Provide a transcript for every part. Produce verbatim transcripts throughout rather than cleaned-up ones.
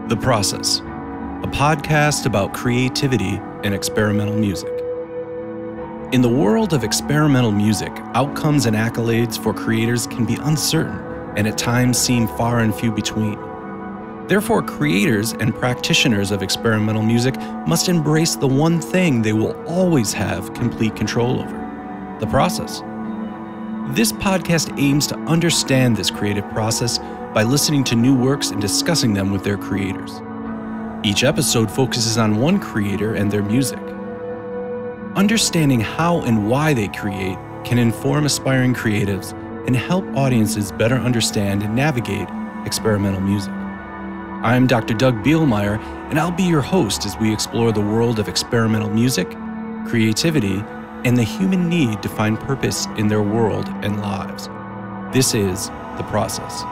The Process, a podcast about creativity and experimental music. In the world of experimental music, outcomes and accolades for creators can be uncertain and at times seem far and few between. Therefore, creators and practitioners of experimental music must embrace the one thing they will always have complete control over: the process. This podcast aims to understand this creative process by listening to new works and discussing them with their creators. Each episode focuses on one creator and their music. Understanding how and why they create can inform aspiring creatives and help audiences better understand and navigate experimental music. I'm Doctor Doug Bielmeyer, and I'll be your host as we explore the world of experimental music, creativity, and the human need to find purpose in their world and lives. This is The Process.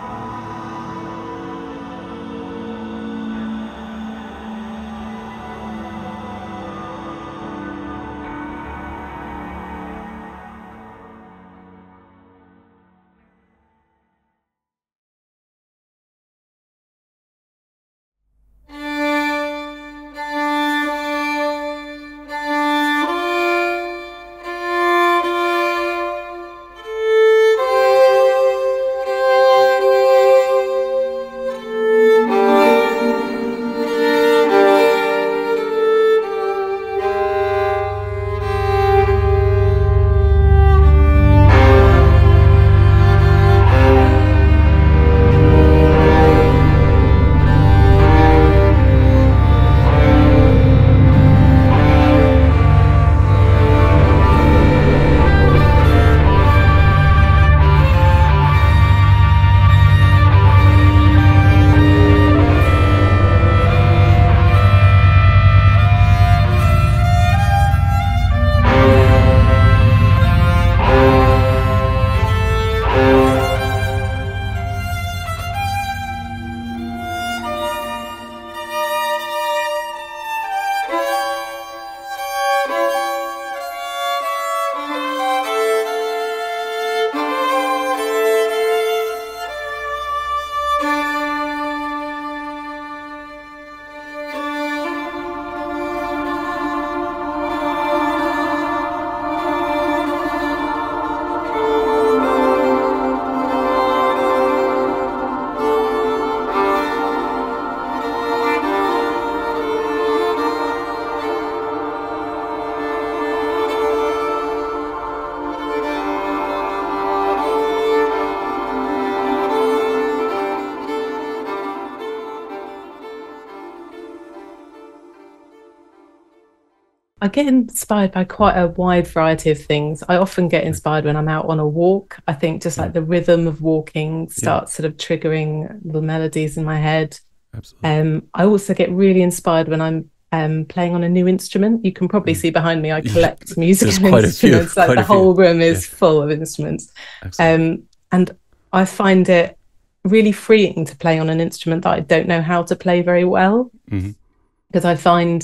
I get inspired by quite a wide variety of things. I often get inspired when I'm out on a walk. I think just like the rhythm of walking starts yeah. sort of triggering the melodies in my head. Absolutely. Um, I also get really inspired when I'm um, playing on a new instrument. You can probably mm. see behind me, I collect musical instruments. Like the whole room is yeah. full of instruments. Um, and I find it really freeing to play on an instrument that I don't know how to play very well. Mm-hmm. Because I find...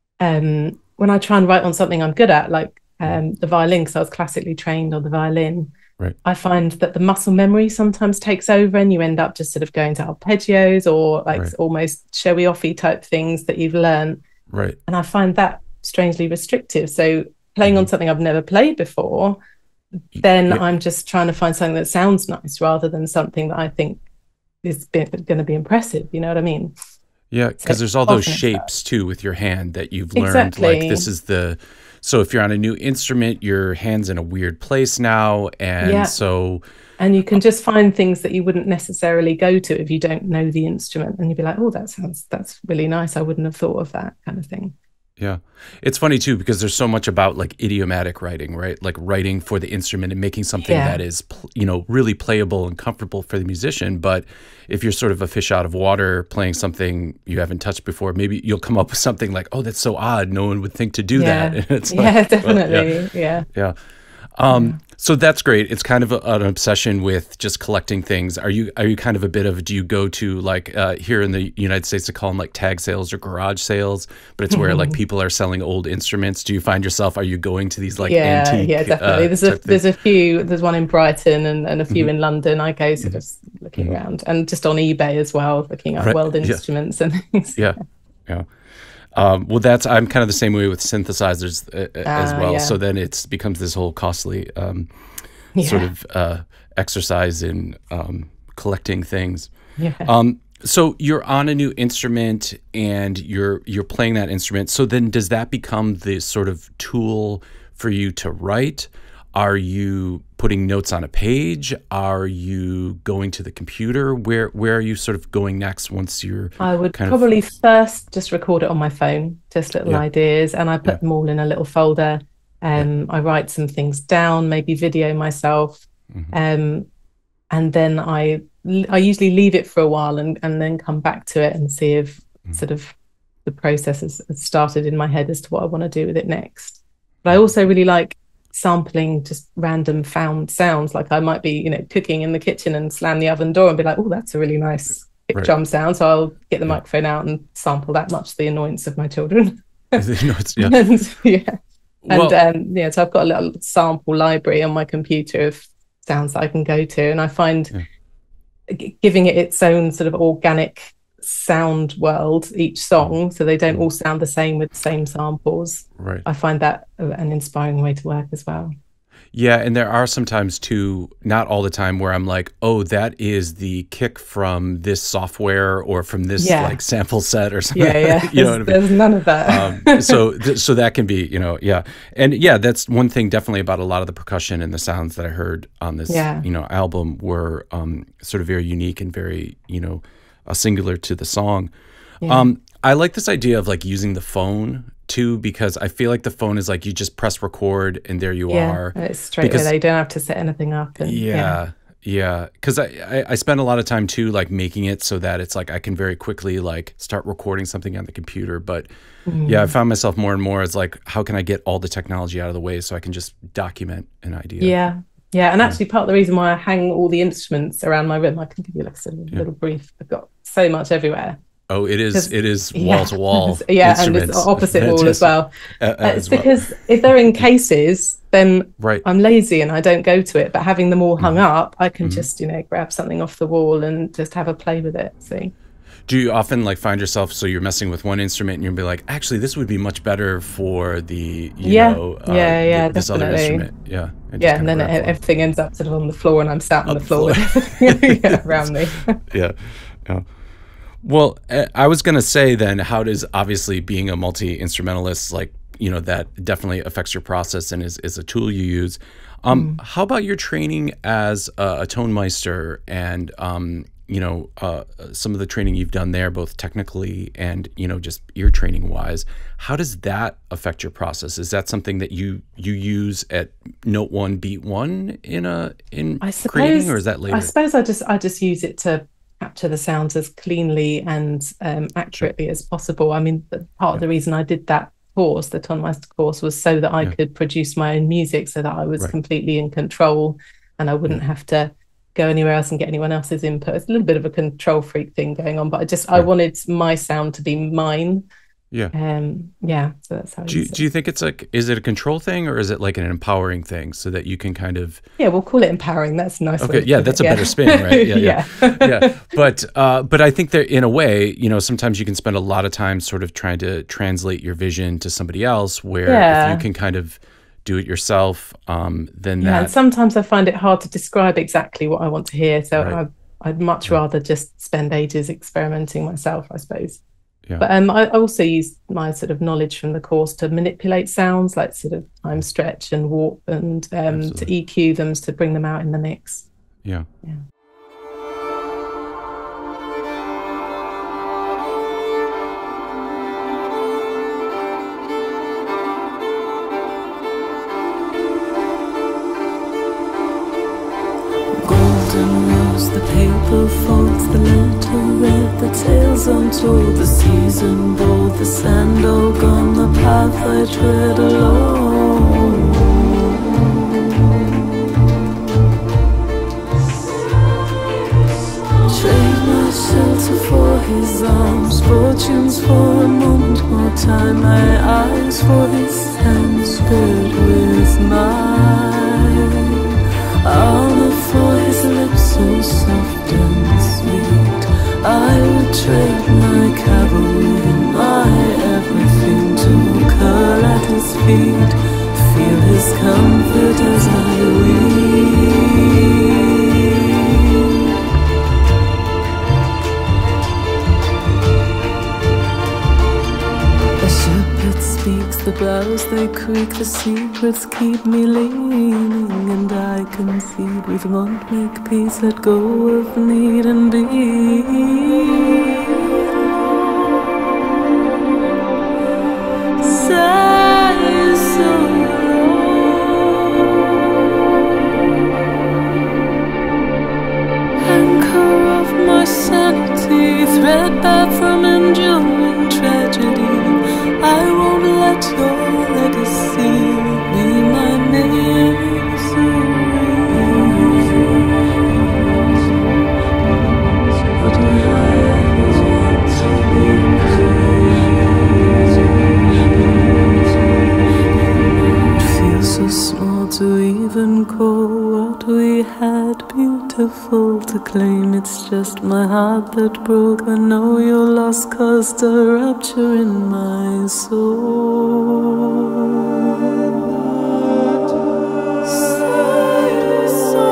Um, when I try and write on something I'm good at, like um, the violin, because I was classically trained on the violin, right. I find that the muscle memory sometimes takes over and you end up just sort of going to arpeggios or like right. almost showy-offy type things that you've learned. Right. And I find that strangely restrictive. So playing mm-hmm. on something I've never played before, then yeah. I'm just trying to find something that sounds nice rather than something that I think is going to be impressive. You know what I mean? Yeah, because so there's all those shapes too with your hand that you've learned. Exactly. Like this is the, so if you're on a new instrument, your hand's in a weird place now. And yeah. so. And you can just find things that you wouldn't necessarily go to if you don't know the instrument. And you'd be like, oh, that sounds, that's really nice. I wouldn't have thought of that kind of thing. Yeah. It's funny too, because there's so much about like idiomatic writing, right? Like writing for the instrument and making something yeah. that is, you know, really playable and comfortable for the musician. But if you're sort of a fish out of water playing something you haven't touched before, maybe you'll come up with something like, oh, that's so odd. No one would think to do yeah. that. And it's yeah, like, definitely. Well, yeah. Yeah. yeah. Um, So that's great. It's kind of a, an obsession with just collecting things. Are you are you kind of a bit of, do you go to like uh, here in the United States they call them like tag sales or garage sales, but it's where like people are selling old instruments. Do you find yourself, are you going to these like yeah, antique? Yeah, definitely. Uh, there's a there's a few. There's one in Brighton and, and a few mm-hmm. in London. I go sort of looking mm-hmm. around, and just on eBay as well, looking at right. world instruments yeah. and things. Yeah, yeah. Um, well, that's I'm kind of the same way with synthesizers uh, uh, as well. Yeah. So then it becomes this whole costly um, yeah. sort of uh, exercise in um, collecting things. Yeah. Um, so you're on a new instrument and you're you're playing that instrument. So then does that become the sort of tool for you to write? Are you putting notes on a page? Are you going to the computer? Where where are you sort of going next once you're I would kind probably of... first just record it on my phone, just little yeah. ideas, and I put yeah. them all in a little folder. Um, yeah. I write some things down, maybe video myself, mm-hmm. um, and then I I usually leave it for a while and, and then come back to it and see if mm-hmm. sort of the process has, has started in my head as to what I want to do with it next. But I also really like sampling just random found sounds. Like I might be, you know, cooking in the kitchen and slam the oven door and be like, oh, that's a really nice kick right. drum sound. So I'll get the yeah. microphone out and sample that, much to the annoyance of my children. yeah. and, yeah. And well, um, yeah, so I've got a little sample library on my computer of sounds that I can go to. And I find yeah. g- giving it its own sort of organic sound world, each song, so they don't all sound the same with the same samples. Right. I find that an inspiring way to work as well. Yeah, and there are sometimes too, not all the time, where I'm like, oh, that is the kick from this software or from this yeah. like sample set or something. Yeah, yeah. you know what I mean? There's none of that. um, so, th- so that can be, you know, yeah, and yeah, that's one thing definitely about a lot of the percussion and the sounds that I heard on this, yeah. you know, album were um, sort of very unique and very, you know, uh, singular to the song. Yeah. Um, I like this idea of like using the phone too, because I feel like the phone is like you just press record and there you yeah, are. It's straight away. They don't have to set anything up. And, yeah, yeah. Because I, I, I spend a lot of time too, like making it so that it's like I can very quickly like start recording something on the computer. But mm. yeah, I found myself more and more as like, how can I get all the technology out of the way so I can just document an idea? Yeah. Yeah, and actually part of the reason why I hang all the instruments around my room, I can give you like a little yeah. brief. I've got so much everywhere. Oh, it is it is wall yeah. to wall. Yeah, and it's opposite wall as well. Uh, uh, it's as because well. If they're in cases, then right. I'm lazy and I don't go to it. But having them all hung mm. up, I can mm. just, you know, grab something off the wall and just have a play with it. See. Do you often like find yourself, so you're messing with one instrument and you'll be like, actually, this would be much better for the, you yeah. know, uh, yeah, yeah, this definitely. other instrument. Yeah. And yeah, and then it, everything ends up sort of on the floor and I'm sat on, on the floor, floor. yeah, around me. yeah. Yeah. Well, I was going to say then, how does obviously being a multi-instrumentalist, like, you know, that definitely affects your process and is, is a tool you use. Um, mm. How about your training as a, a tone meister and, um, you know, uh, some of the training you've done there, both technically and, you know, just ear training wise? How does that affect your process? Is that something that you you use at note one, beat one in a in I suppose, creating, or is that later? I suppose I just I just use it to capture the sounds as cleanly and um, accurately sure. as possible. I mean, part yeah. of the reason I did that course, the Tonmeister course, was so that I yeah. could produce my own music, so that I was right. completely in control and I wouldn't yeah. have to go anywhere else and get anyone else's input. It's a little bit of a control freak thing going on, but I just right. I wanted my sound to be mine. Yeah. Um. Yeah. So that's how. Do you, do you think it's like, is it a control thing or is it like an empowering thing, so that you can kind of? Yeah, we'll call it empowering. That's a nice. Okay. Yeah, that's it. a yeah. better spin, right? Yeah. Yeah. yeah. yeah. But uh, but I think that in a way, you know, sometimes you can spend a lot of time sort of trying to translate your vision to somebody else. Where yeah. if you can kind of do it yourself, um, then yeah. that. And sometimes I find it hard to describe exactly what I want to hear, so right. I, I'd much right. rather just spend ages experimenting myself, I suppose. Yeah. But um, I also use my sort of knowledge from the course to manipulate sounds, like sort of time stretch and warp, and um, to E Q them, to bring them out in the mix. Yeah. Yeah. The paper folds, the letter read, the tales untold, the season bold, the sand all gone, the path I tread alone. shelter for his arms, fortunes for a moment more time, my eyes for his hand, spirit with mine, armor for his lips so soft and sweet. I would trade my cavalry, my everything, to curl at his feet, feel his comfort as I weep. Speaks, the boughs they creak, the secrets keep me leaning, and I concede we won't make peace, let go of need and be. Sigh so low, anchor of my sanity, threadbare from enduring tragedy. I won't let your legacy be my misery. What do I ever want to be? It feels so small to even call what we had beautiful to claim. It's just my heart that broke. I know your loss caused a rupture in my soul. Sigh so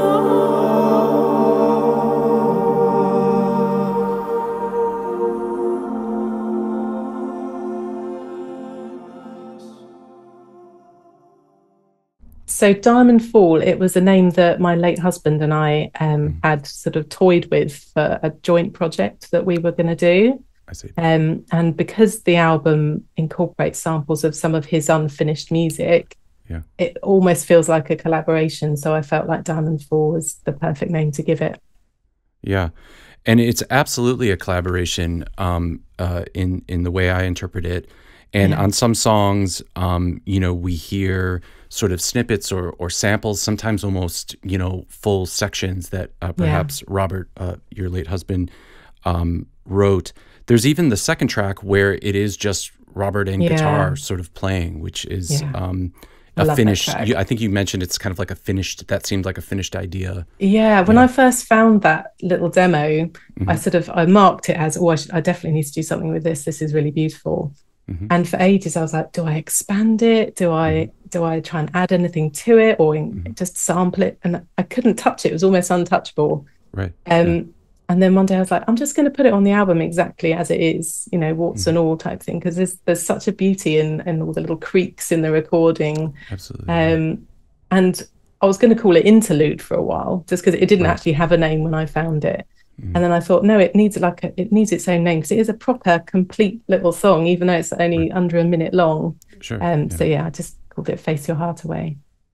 So Diamond Fall, it was a name that my late husband and I um, had sort of toyed with for a joint project that we were going to do. I see. Um, and because the album incorporates samples of some of his unfinished music, yeah, it almost feels like a collaboration. So I felt like Diamond Fall was the perfect name to give it. Yeah. And it's absolutely a collaboration um, uh, in, in the way I interpret it. And yeah. on some songs, um, you know, we hear sort of snippets or, or samples, sometimes almost, you know, full sections that uh, perhaps yeah. Robert, uh, your late husband, um, wrote. There's even the second track where it is just Robert and yeah. guitar sort of playing, which is yeah. um, I a finished, you, I think you mentioned it's kind of like a finished, that seemed like a finished idea. Yeah, when yeah. I first found that little demo, mm-hmm. I sort of, I marked it as, oh, I, should, I definitely need to do something with this. This is really beautiful. Mm-hmm. And for ages, I was like, do I expand it? Do I mm-hmm. do I try and add anything to it, or in, mm-hmm. just sample it? And I couldn't touch it. It was almost untouchable. Right. Um, yeah. And then one day I was like, I'm just going to put it on the album exactly as it is, you know, warts mm-hmm. and all type thing, because there's there's such a beauty in, in all the little creaks in the recording. Absolutely. Um, and I was going to call it Interlude for a while, just because it didn't right. actually have a name when I found it. Mm-hmm. And then I thought, no, it needs like a, it needs its own name, because it is a proper, complete little song, even though it's only right. under a minute long. Sure. Um, yeah. So yeah, I just called it Face Your Heart Away.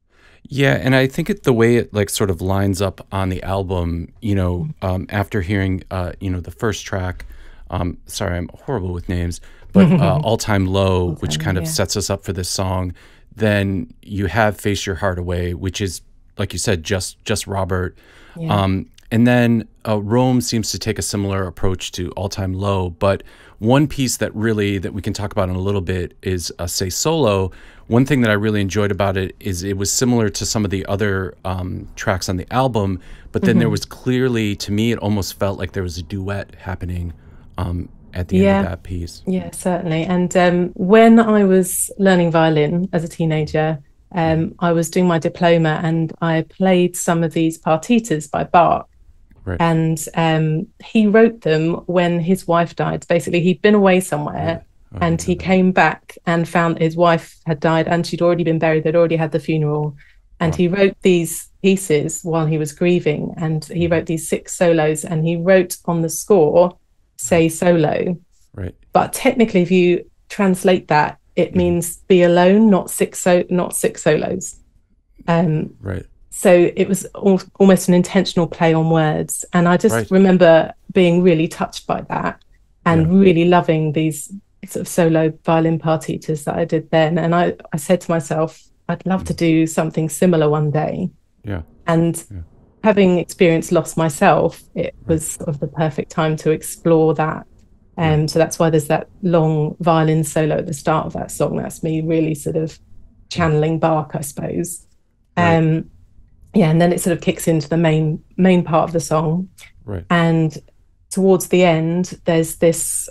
Yeah, and I think it the way it like sort of lines up on the album, you know, um, after hearing, uh, you know, the first track, um, sorry, I'm horrible with names, but uh, All Time Low, All which time, kind of yeah. sets us up for this song. Then you have Face Your Heart Away, which is, like you said, just just Robert. Yeah. Um, and then uh, Rome seems to take a similar approach to All Time Low. But one piece that really, that we can talk about in a little bit is uh, Say Solo. One thing that I really enjoyed about it is it was similar to some of the other um, tracks on the album, but then mm-hmm. there was clearly, to me, it almost felt like there was a duet happening um, at the yeah. end of that piece. Yeah, certainly. And um, when I was learning violin as a teenager, um, I was doing my diploma and I played some of these partitas by Bach. Right. And um, he wrote them when his wife died. Basically, he'd been away somewhere. Oh, and he came back and found his wife had died and she'd already been buried. They'd already had the funeral. And wow. he wrote these pieces while he was grieving. And he wrote these six solos, and he wrote on the score, Say Solo. Right. But technically, if you translate that, it mm-hmm. means be alone, not six so not six solos. Um, right. So it was al- almost an intentional play on words. And I just right. remember being really touched by that and yeah. really loving these sort of solo violin partitas that I did then. And I, I said to myself, I'd love to do something similar one day. Yeah. And yeah. having experienced loss myself, it was sort of the perfect time to explore that. Um, yeah. So that's why there's that long violin solo at the start of that song. That's me really sort of channeling Bach, I suppose. Right. Um, yeah, and then it sort of kicks into the main main part of the song. Right. And towards the end, there's this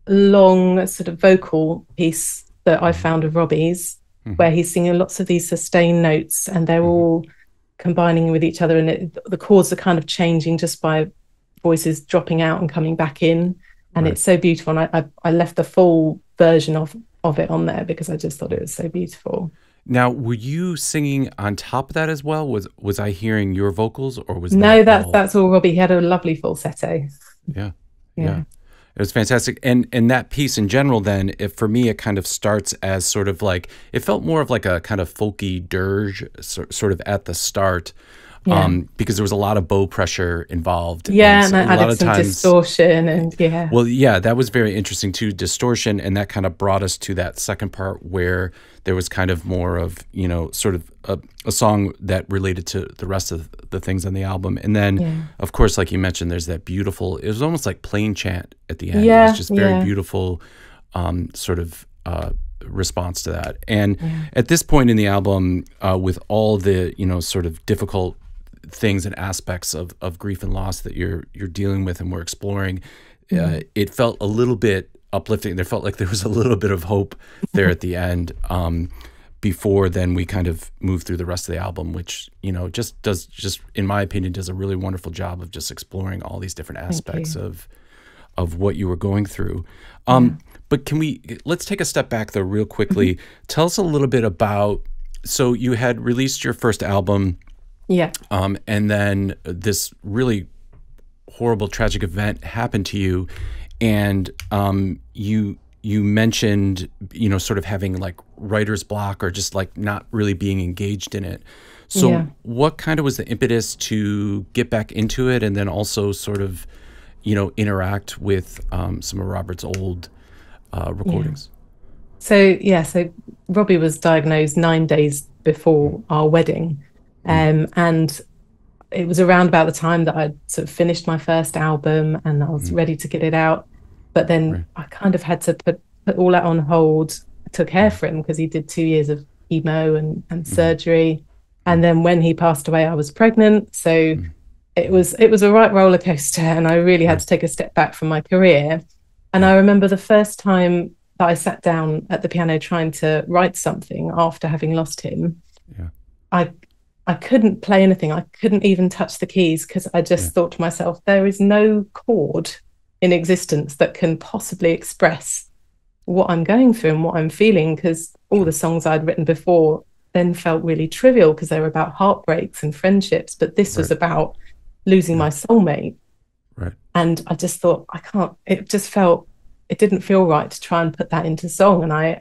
long sort of vocal piece that I found of Robbie's, mm-hmm. where he's singing lots of these sustained notes, and they're mm-hmm. all combining with each other, and it, the chords are kind of changing just by voices dropping out and coming back in, and right. it's so beautiful. And I, I, I left the full version of of it on there because I just thought it was so beautiful. Now, were you singing on top of that as well? Was was I hearing your vocals, or was no? That that's all... that's all Robbie. He had a lovely falsetto. Yeah, yeah, yeah. It was fantastic. And and that piece in general, then, if for me, it kind of starts as sort of like, it felt more of like a kind of folky dirge, so, sort of at the start, yeah. um, because there was a lot of bow pressure involved. Yeah, and, and so I a lot added of some times, distortion, and yeah. Well, yeah, that was very interesting too, distortion, and that kind of brought us to that second part where there was kind of more of, you know, sort of a, a song that related to the rest of the things on the album. And then, yeah. of course, like you mentioned, there's that beautiful, it was almost like plain chant at the end. Yeah, it was just very yeah. beautiful um, sort of uh, response to that. And yeah. at this point in the album, uh, with all the, you know, sort of difficult things and aspects of, of grief and loss that you're you're dealing with and we're exploring, mm-hmm. uh, it felt a little bit uplifting. There felt like there was a little bit of hope there at the end, um, before then we kind of move through the rest of the album, which, you know, just does, just in my opinion, does a really wonderful job of just exploring all these different aspects of of what you were going through. Um, yeah. But can we, let's take a step back though real quickly. Mm-hmm. Tell us a little bit about, so you had released your first album, yeah, um, and then this really horrible, tragic event happened to you. And um, you you mentioned, you know, sort of having like writer's block or just like not really being engaged in it. So yeah. what kind of was the impetus to get back into it, and then also sort of, you know, interact with um, some of Robert's old uh, recordings? Yeah. So yeah, so Robbie was diagnosed nine days before our wedding, mm. um, and it was around about the time that I'd sort of finished my first album and I was mm. ready to get it out. But then right. I kind of had to put, put all that on hold to care for him because he did two years of chemo and, and mm. surgery. And then when he passed away, I was pregnant. So mm. it was it was a right roller coaster, and I really had to take a step back from my career. And I remember the first time that I sat down at the piano trying to write something after having lost him, yeah. I I couldn't play anything. I couldn't even touch the keys because I just yeah. thought to myself, there is no chord in existence that can possibly express what I'm going through and what I'm feeling, because all the songs I'd written before then felt really trivial because they were about heartbreaks and friendships. But this right. was about losing yeah. my soulmate. Right. And I just thought, I can't, it just felt, it didn't feel right to try and put that into song. And I,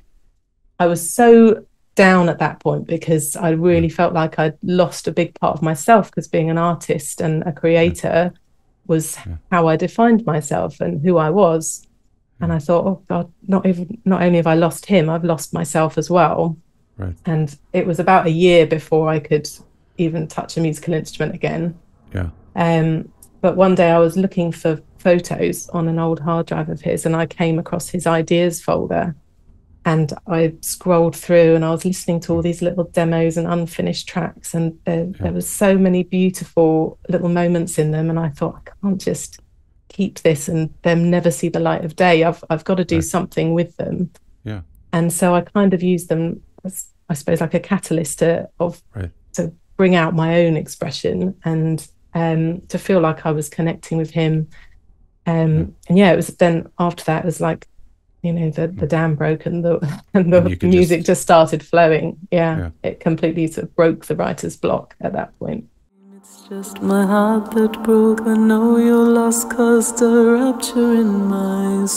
I was so down at that point because I really felt like I'd lost a big part of myself, because being an artist and a creator yeah. was yeah. how I defined myself and who I was. Yeah. And I thought, oh God, not even not only have I lost him, I've lost myself as well. Right. And it was about a year before I could even touch a musical instrument again. Yeah. Um, but one day I was looking for photos on an old hard drive of his, and I came across his ideas folder. And I scrolled through and I was listening to all these little demos and unfinished tracks, and there, yeah. there was so many beautiful little moments in them. And I thought, I can't just keep this and them never see the light of day. I've I've got to do right. something with them. Yeah. And so I kind of used them as, I suppose, like a catalyst to of right. to bring out my own expression and um, to feel like I was connecting with him. Um, yeah. And yeah, it was then after that, it was like, you know, the, the dam broke and the and the and music just, just started flowing. Yeah, yeah, it completely sort of broke the writer's block at that point. It's just my heart that broke. I know your loss caused a rupture in my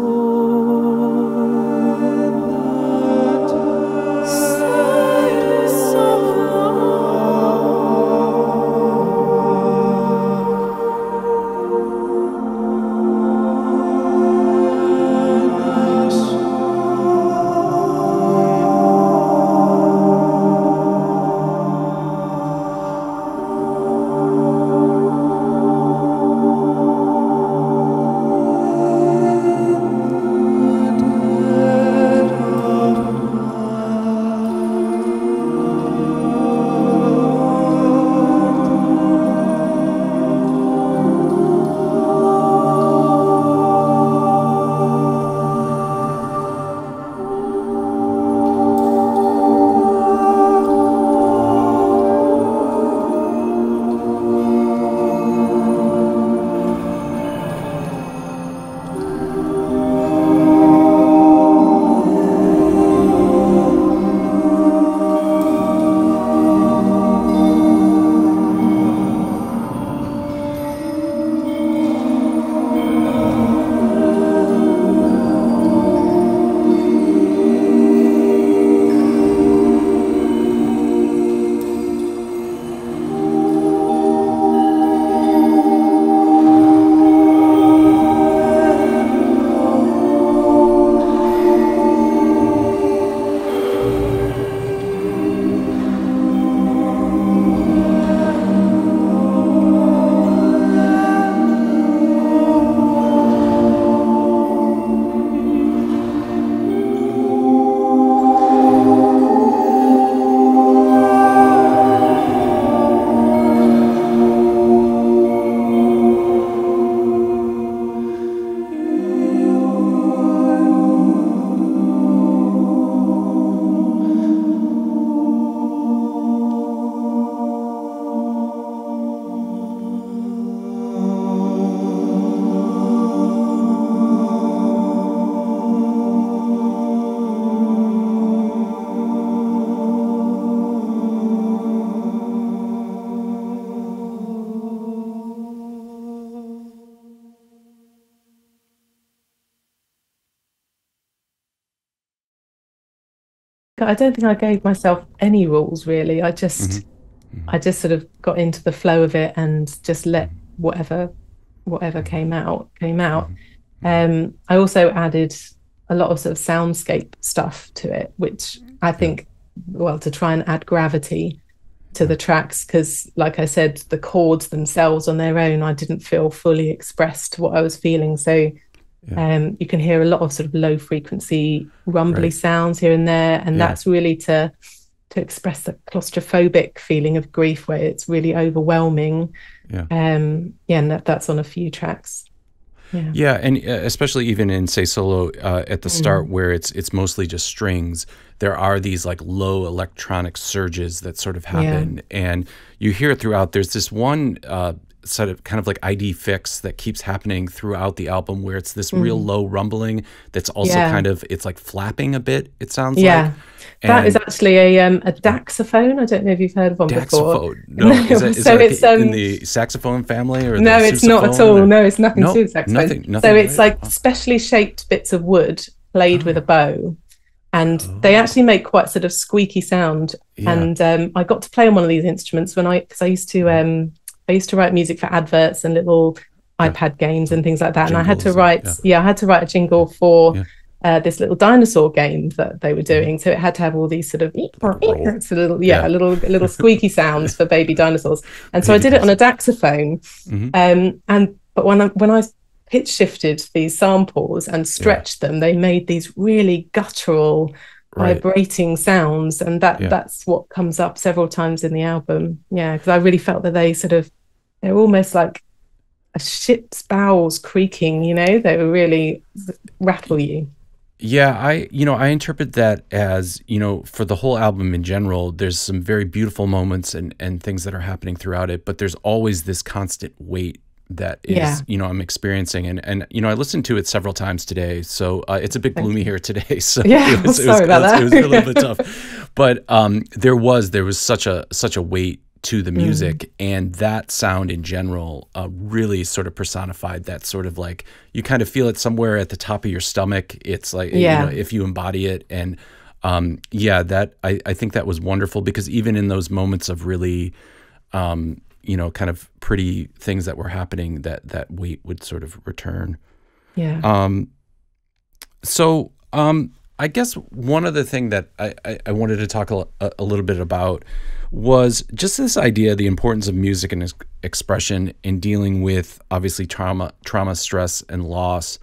soul. I don't think I gave myself any rules really. I just Mm-hmm. Mm-hmm. I just sort of got into the flow of it and just let Mm-hmm. whatever whatever came out came out. Mm-hmm. Um, I also added a lot of sort of soundscape stuff to it, which I think, yeah. well, to try and add gravity to yeah. the tracks, because like I said, the chords themselves on their own, I didn't feel fully expressed what I was feeling. So yeah. um, you can hear a lot of sort of low frequency rumbly right. sounds here and there, and yeah. that's really to to express the claustrophobic feeling of grief, where it's really overwhelming. Yeah, um, yeah, and that, that's on a few tracks. Yeah. yeah, and especially even in Say Solo uh, at the start, mm. where it's it's mostly just strings, there are these like low electronic surges that sort of happen, yeah. and you hear it throughout. There's this one uh, sort of kind of like I D fix that keeps happening throughout the album, where it's this mm. real low rumbling that's also yeah. kind of, it's like flapping a bit, it sounds yeah. like. And that is actually a um, a daxophone. I don't know if you've heard of one daxophone. before. No, is that, is so that like it's um, in the saxophone family or no, the it's not at all. or? No, it's nothing no, to do with saxophone. Nothing, nothing so it's right? like specially shaped bits of wood played oh. with a bow, and oh. they actually make quite sort of squeaky sound. Yeah. And um, I got to play on one of these instruments when I, because I used to um, I used to write music for adverts and little yeah. iPad games and things like that. Jingles, and I had to write, yeah. yeah, I had to write a jingle for. Yeah. Uh, this little dinosaur game that they were doing, so it had to have all these sort of it's a little yeah, yeah. a little a little squeaky sounds for baby dinosaurs, and so baby I did it on a daxophone. Mm-hmm. um, and but when I when I pitch shifted these samples and stretched yeah. them, they made these really guttural, right. vibrating sounds, and that yeah. that's what comes up several times in the album. Yeah, because I really felt that they sort of they're almost like a ship's bowels creaking. You know, they were really rattle you. Yeah, I, you know, I interpret that as, you know, for the whole album in general, there's some very beautiful moments and, and things that are happening throughout it, but there's always this constant weight that is, yeah. you know, I'm experiencing. And, and, you know, I listened to it several times today, so uh, it's a bit gloomy here today. So yeah, it was, sorry it was, about that. It was a little bit tough, but um, there was, there was such a, such a weight to the music, mm. and that sound in general uh, really sort of personified that sort of like, you kind of feel it somewhere at the top of your stomach. It's like, yeah. you know, if you embody it. And um, yeah, that I, I think that was wonderful, because even in those moments of really, um, you know, kind of pretty things that were happening, that that weight would sort of return. Yeah. Um. So um, I guess one other thing that I, I, I wanted to talk a, a little bit about was just this idea, the importance of music and expression in dealing with obviously trauma, trauma, stress, and loss.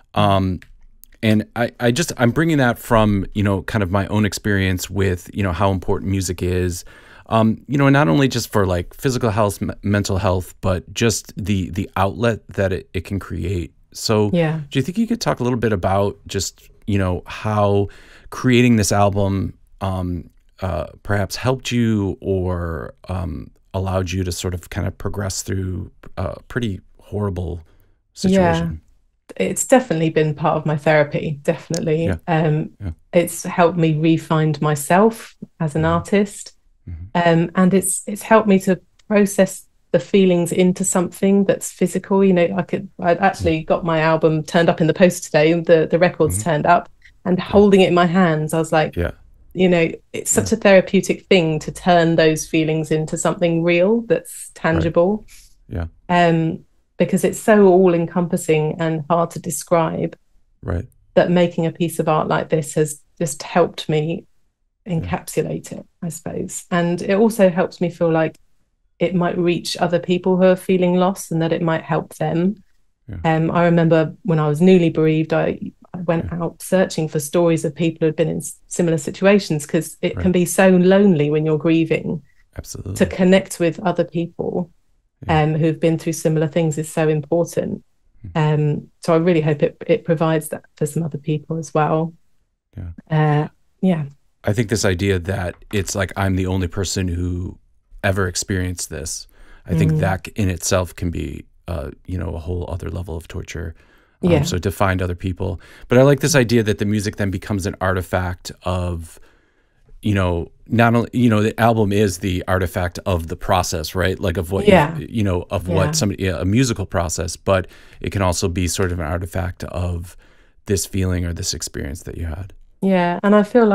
Um, and I, I just, I'm bringing that from, you know, kind of my own experience with, you know, how important music is, um, you know, not only just for like physical health, m- mental health, but just the, the outlet that it, it can create. So yeah. do you think you could talk a little bit about just, you know, how creating this album, um, Uh, perhaps helped you or um, allowed you to sort of kind of progress through a pretty horrible situation? Yeah, it's definitely been part of my therapy, definitely. Yeah. Um, yeah. It's helped me re-find myself as an mm-hmm. artist. Mm-hmm. Um, and it's it's helped me to process the feelings into something that's physical. You know, I could, I'd actually mm-hmm. got my album turned up in the post today, the, the record's mm-hmm. turned up, and yeah. holding it in my hands, I was like, yeah. you know, it's such yeah. a therapeutic thing to turn those feelings into something real that's tangible. Right. Yeah. Um, because it's so all encompassing and hard to describe. Right. That making a piece of art like this has just helped me encapsulate yeah. it, I suppose. And it also helps me feel like it might reach other people who are feeling lost, and that it might help them. Yeah. Um, I remember when I was newly bereaved, I I went yeah. out searching for stories of people who had been in similar situations, because it right. can be so lonely when you're grieving. Absolutely. To connect with other people yeah. um, who've been through similar things is so important. Mm-hmm. Um, so I really hope it it provides that for some other people as well. Yeah. Uh, yeah. I think this idea that it's like I'm the only person who ever experienced this, I mm. think that in itself can be, uh, you know, a whole other level of torture. Um, yeah. So to find other people. But I like this idea that the music then becomes an artifact of, you know, not only, you know, the album is the artifact of the process, right? Like of what, yeah. you, you know, of yeah. what somebody, yeah, a musical process, but it can also be sort of an artifact of this feeling or this experience that you had. Yeah. And I feel like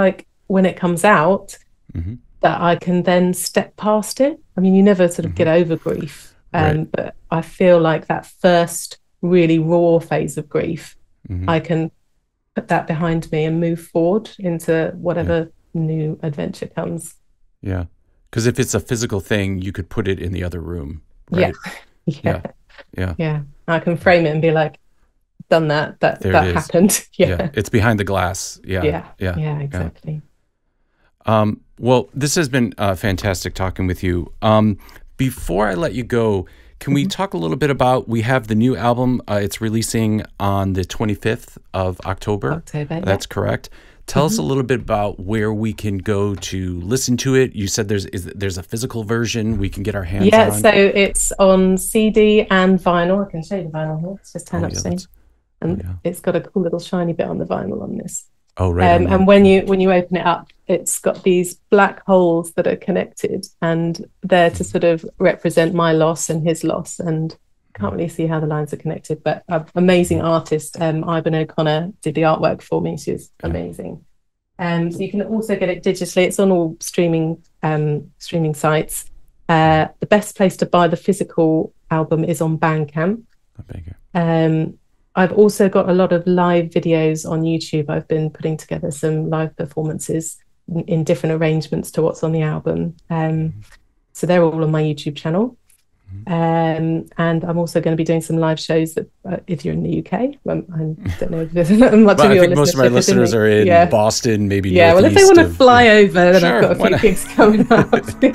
when it comes out, mm-hmm. that I can then step past it. I mean, you never sort of mm-hmm. get over grief, um, right. but I feel like that first really raw phase of grief, mm-hmm. I can put that behind me and move forward into whatever yeah. new adventure comes. Yeah. Because if it's a physical thing, you could put it in the other room, right? Yeah. yeah. Yeah. Yeah. Yeah. I can frame it and be like, done that, that, there that happened. Yeah. yeah. It's behind the glass. Yeah. Yeah. Yeah. Yeah, exactly. Yeah. Um, well, this has been uh, fantastic talking with you. Um, before I let you go, can we mm-hmm. talk a little bit about, we have the new album, uh, it's releasing on the twenty-fifth of October. October, That's yeah. correct. Tell mm-hmm. us a little bit about where we can go to listen to it. You said there's is there's a physical version we can get our hands yeah, on. Yeah, so it's on C D and vinyl. I can show you the vinyl here. It's just turn oh, up yeah, scene. And oh, yeah. it's got a cool little shiny bit on the vinyl on this. Oh, right. Um, and when you when you open it up, it's got these black holes that are connected, and they're to sort of represent my loss and his loss. And can't really see how the lines are connected, but an amazing artist, um, Ivan O'Connor, did the artwork for me. She was amazing. Um, so you can also get it digitally. It's on all streaming um, streaming sites. Uh, the best place to buy the physical album is on Bandcamp. Um, I've also got a lot of live videos on YouTube. I've been putting together some live performances in, in different arrangements to what's on the album. Um, so they're all on my YouTube channel. Um, and I'm also going to be doing some live shows that, uh, if you're in the U K, um, I don't know if there's much well, of your I think most of my listeners are in yeah. Boston, maybe yeah. Well, if they want to of, fly yeah. over, then sure, I've got a few not? gigs coming up.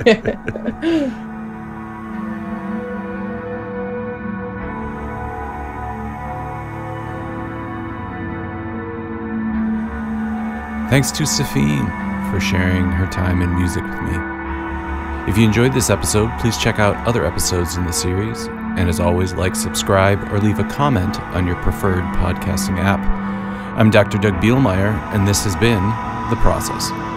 Thanks to Sephine for sharing her time and music with me. If you enjoyed this episode, please check out other episodes in the series. And as always, like, subscribe, or leave a comment on your preferred podcasting app. I'm Doctor Doug Bielmeyer, and this has been The Process.